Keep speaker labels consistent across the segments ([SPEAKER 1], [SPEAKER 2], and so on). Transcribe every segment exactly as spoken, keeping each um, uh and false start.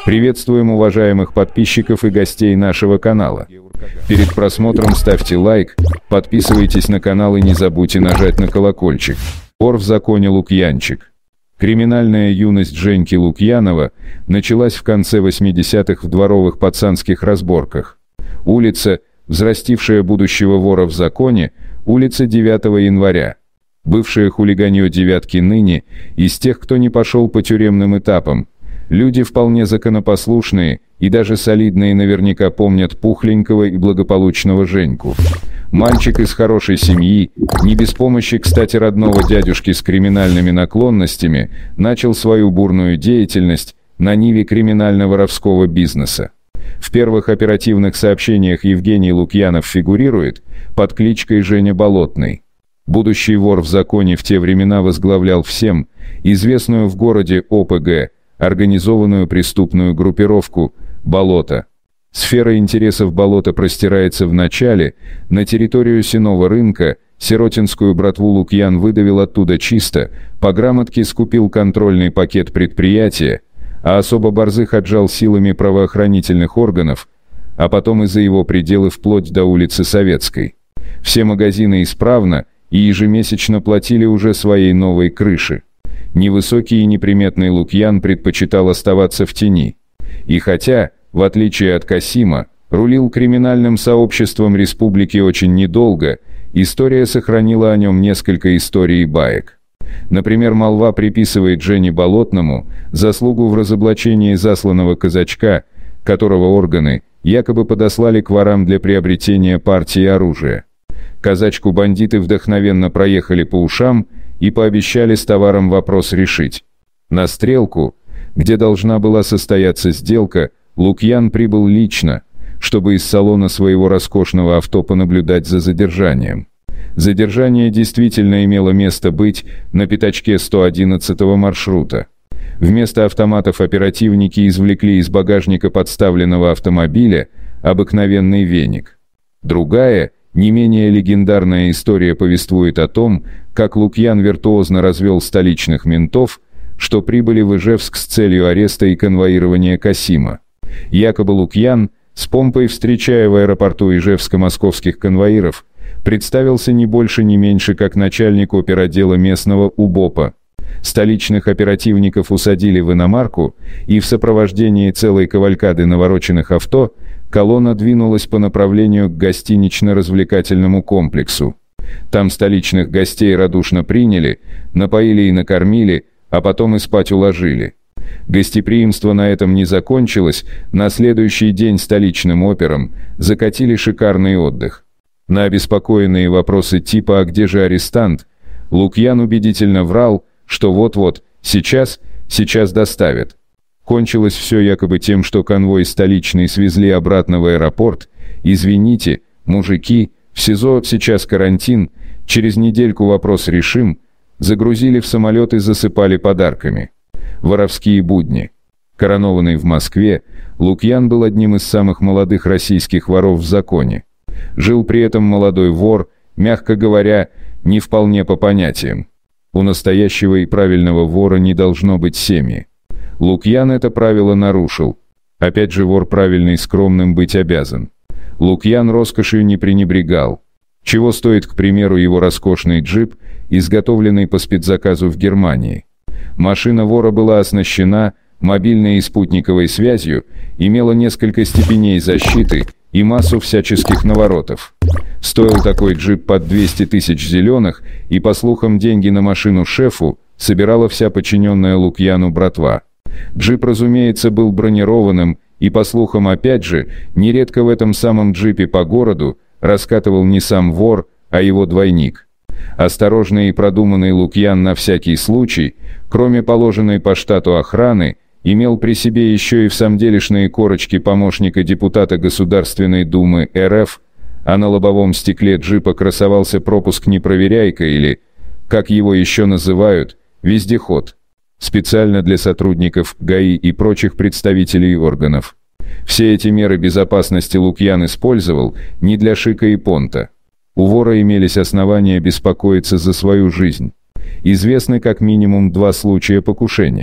[SPEAKER 1] Приветствуем уважаемых подписчиков и гостей нашего канала. Перед просмотром ставьте лайк, подписывайтесь на канал и не забудьте нажать на колокольчик. Вор в законе Лукьянчик. Криминальная юность Женьки Лукьянова началась в конце восьмидесятых в дворовых пацанских разборках. Улица, взрастившая будущего вора в законе, улица девятого января. Бывшее хулиганье девятки ныне из тех, кто не пошел по тюремным этапам. Люди вполне законопослушные и даже солидные наверняка помнят пухленького и благополучного Женьку. Мальчик из хорошей семьи, не без помощи, кстати, родного дядюшки с криминальными наклонностями, начал свою бурную деятельность на ниве криминально-воровского бизнеса. В первых оперативных сообщениях Евгений Лукьянов фигурирует под кличкой Женя Болотный. Будущий вор в законе в те времена возглавлял всем известную в городе О П Г, организованную преступную группировку «Болото». Сфера интересов «Болото» простирается в начале на территорию Сенного рынка, сиротинскую братву Лукьян выдавил оттуда чисто, по грамотке скупил контрольный пакет предприятия, а особо борзых отжал силами правоохранительных органов, а потом и за его пределы вплоть до улицы Советской. Все магазины исправно и ежемесячно платили уже своей новой крыши. Невысокий и неприметный Лукьян предпочитал оставаться в тени. И хотя, в отличие от Касима, рулил криминальным сообществом республики очень недолго, история сохранила о нем несколько историй и баек. Например, молва приписывает Жене Болотному заслугу в разоблачении засланного казачка, которого органы якобы подослали к ворам для приобретения партии оружия. Казачку бандиты вдохновенно проехали по ушам и пообещали с товаром вопрос решить. На Стрелку, где должна была состояться сделка, Лукьян прибыл лично, чтобы из салона своего роскошного авто понаблюдать за задержанием. Задержание действительно имело место быть на пятачке сто одиннадцатого маршрута. Вместо автоматов оперативники извлекли из багажника подставленного автомобиля обыкновенный веник. Другая, не менее легендарная история повествует о том, как Лукьян виртуозно развел столичных ментов, что прибыли в Ижевск с целью ареста и конвоирования Касима. Якобы Лукьян, с помпой встречая в аэропорту Ижевска московских конвоиров, представился не больше не меньше как начальник оперотдела местного У Б О П А. Столичных оперативников усадили в иномарку, и в сопровождении целой кавалькады навороченных авто колонна двинулась по направлению к гостинично-развлекательному комплексу. Там столичных гостей радушно приняли, напоили и накормили, а потом и спать уложили. Гостеприимство на этом не закончилось, на следующий день столичным операм закатили шикарный отдых. На обеспокоенные вопросы типа «А где же арестант?» Лукьян убедительно врал, что вот-вот, сейчас, сейчас доставят. Кончилось все якобы тем, что конвой столичный свезли обратно в аэропорт. «Извините, мужики, в СИЗО сейчас карантин, через недельку вопрос решим», загрузили в самолет и засыпали подарками. Воровские будни. Коронованный в Москве, Лукьян был одним из самых молодых российских воров в законе. Жил при этом молодой вор, мягко говоря, не вполне по понятиям. У настоящего и правильного вора не должно быть семьи. Лукьян это правило нарушил. Опять же, вор правильный скромным быть обязан. Лукьян роскошью не пренебрегал. Чего стоит, к примеру, его роскошный джип, изготовленный по спецзаказу в Германии. Машина вора была оснащена мобильной и спутниковой связью, имела несколько степеней защиты и массу всяческих наворотов. Стоил такой джип под двести тысяч зеленых, и, по слухам, деньги на машину шефу собирала вся подчиненная Лукьяну братва. Джип, разумеется, был бронированным, и, по слухам, опять же, нередко в этом самом джипе по городу раскатывал не сам вор, а его двойник. Осторожный и продуманный Лукьян на всякий случай, кроме положенной по штату охраны, имел при себе еще и всамделишные корочки помощника депутата Государственной Думы Р Ф, а на лобовом стекле джипа красовался пропуск «Непроверяйка» или, как его еще называют, «Вездеход». Специально для сотрудников Г А И и прочих представителей органов. Все эти меры безопасности Лукьян использовал не для шика и понта. У вора имелись основания беспокоиться за свою жизнь. Известны как минимум два случая покушения.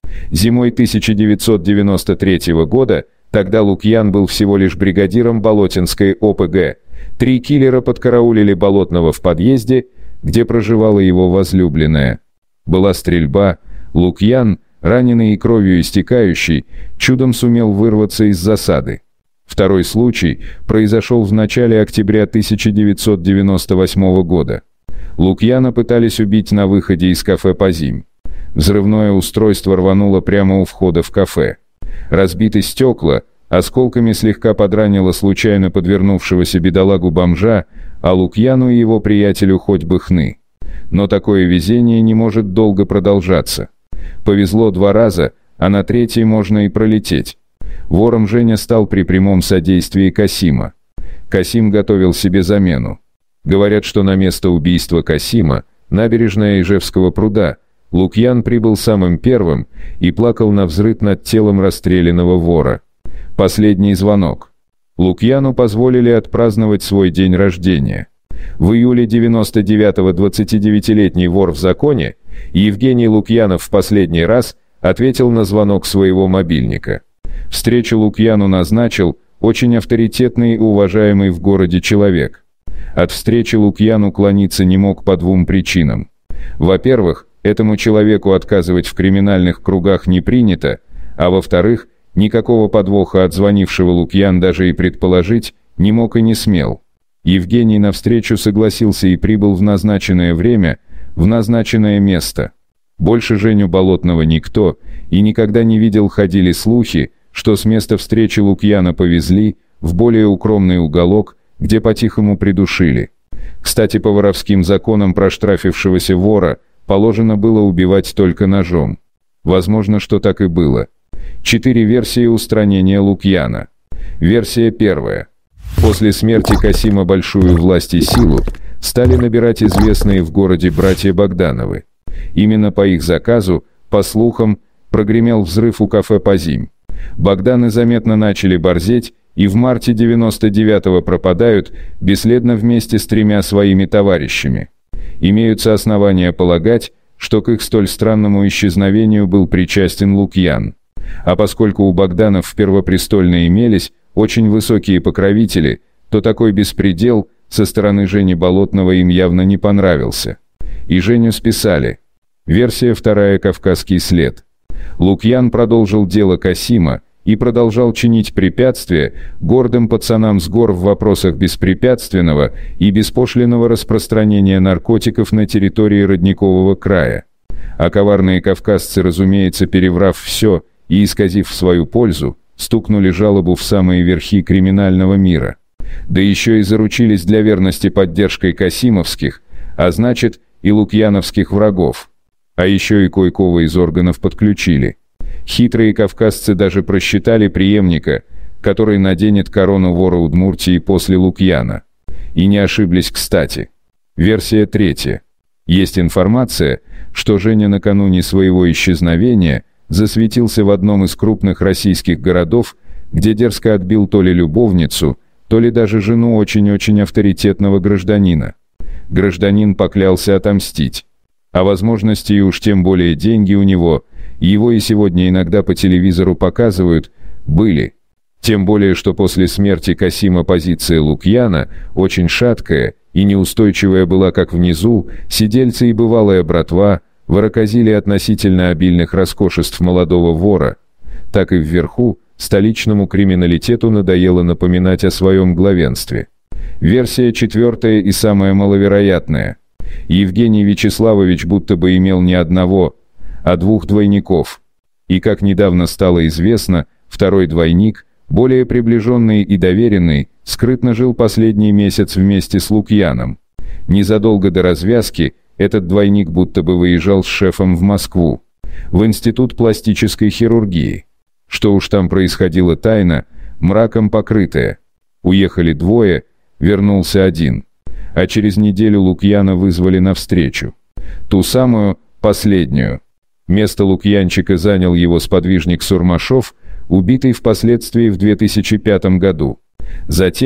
[SPEAKER 1] Зимой тысяча девятьсот девяносто третьего года тогда Лукьян был всего лишь бригадиром Болотинской О П Г. Три киллера подкараулили Болотного в подъезде, где проживала его возлюбленная. Была стрельба. Лукьян, раненый и кровью истекающий, чудом сумел вырваться из засады. Второй случай произошел в начале октября тысяча девятьсот девяносто восьмого года. Лукьяна пытались убить на выходе из кафе «Позимь». Взрывное устройство рвануло прямо у входа в кафе. Разбиты стекла, осколками слегка подранило случайно подвернувшегося бедолагу-бомжа, а Лукьяну и его приятелю хоть бы хны. Но такое везение не может долго продолжаться. Повезло два раза, а на третий можно и пролететь. Вором Женя стал при прямом содействии Касима. Касим готовил себе замену. Говорят, что на место убийства Касима, набережная Ижевского пруда, Лукьян прибыл самым первым и плакал навзрыд над телом расстрелянного вора. Последний звонок. Лукьяну позволили отпраздновать свой день рождения. В июле девяносто девятого двадцатидевятилетний вор в законе Евгений Лукьянов в последний раз ответил на звонок своего мобильника. Встречу Лукьяну назначил очень авторитетный и уважаемый в городе человек. От встречи Лукьян уклониться не мог по двум причинам. Во-первых, этому человеку отказывать в криминальных кругах не принято, а во-вторых, никакого подвоха от звонившего Лукьян даже и предположить не мог и не смел. Евгений на встречу согласился и прибыл в назначенное время, в назначенное место. Больше Женю Болотного никто и никогда не видел, ходили слухи, что с места встречи Лукьяна повезли в более укромный уголок, где по-тихому придушили. Кстати, по воровским законам проштрафившегося вора положено было убивать только ножом. Возможно, что так и было. Четыре версии устранения Лукьяна. Версия первая. После смерти Касима большую власть и силу стали набирать известные в городе братья Богдановы. Именно по их заказу, по слухам, прогремел взрыв у кафе «Позимь». Богданы заметно начали борзеть и в марте девяносто девятого пропадают бесследно вместе с тремя своими товарищами. Имеются основания полагать, что к их столь странному исчезновению был причастен Лукьян. А поскольку у Богданов в Первопрестольной имелись очень высокие покровители, то такой беспредел со стороны Жени Болотного им явно не понравился. И Женю списали. Версия вторая. Кавказский след. Лукьян продолжил дело Касима и продолжал чинить препятствия гордым пацанам с гор в вопросах беспрепятственного и беспошлинного распространения наркотиков на территории Родникового края. А коварные кавказцы, разумеется, переврав все и исказив в свою пользу, стукнули жалобу в самые верхи криминального мира. Да еще и заручились для верности поддержкой касимовских, а значит и лукьяновских врагов. А еще и кое-кого из органов подключили. Хитрые кавказцы даже просчитали преемника, который наденет корону вора Удмуртии после Лукьяна. И не ошиблись кстати. Версия третья. Есть информация, что Женя накануне своего исчезновения засветился в одном из крупных российских городов, где дерзко отбил то ли любовницу, то ли даже жену очень-очень авторитетного гражданина. Гражданин поклялся отомстить. А возможности и уж тем более деньги у него, его и сегодня иногда по телевизору показывают, были. Тем более, что после смерти Касима позиция Лукьяна очень шаткая и неустойчивая была как внизу, сидельцы и бывалая братва ворокозили относительно обильных роскошеств молодого вора, так и вверху столичному криминалитету надоело напоминать о своем главенстве. Версия четвертая и самая маловероятная. Евгений Вячеславович будто бы имел не одного, а двух двойников. И, как недавно стало известно, второй двойник, более приближенный и доверенный, скрытно жил последний месяц вместе с Лукьяном. Незадолго до развязки этот двойник будто бы выезжал с шефом в Москву, в Институт пластической хирургии. Что уж там происходило тайно, мраком покрытое. Уехали двое, вернулся один. А через неделю Лукьяна вызвали навстречу. Ту самую, последнюю. Место Лукьянчика занял его сподвижник Сурмашов, убитый впоследствии в две тысячи пятом году. Затем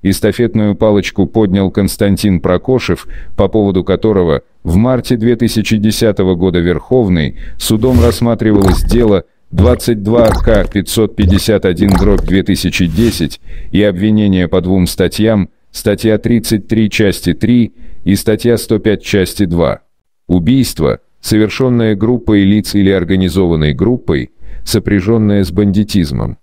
[SPEAKER 1] эстафетную палочку поднял Константин Прокошев, по поводу которого в марте две тысячи десятого года Верховный судом рассматривалось дело двадцать два ка пятьсот пятьдесят один дробь две тысячи десять и обвинение по двум статьям, статья тридцать три части три и статья сто пять части два. Убийство, совершенное группой лиц или организованной группой, сопряженное с бандитизмом.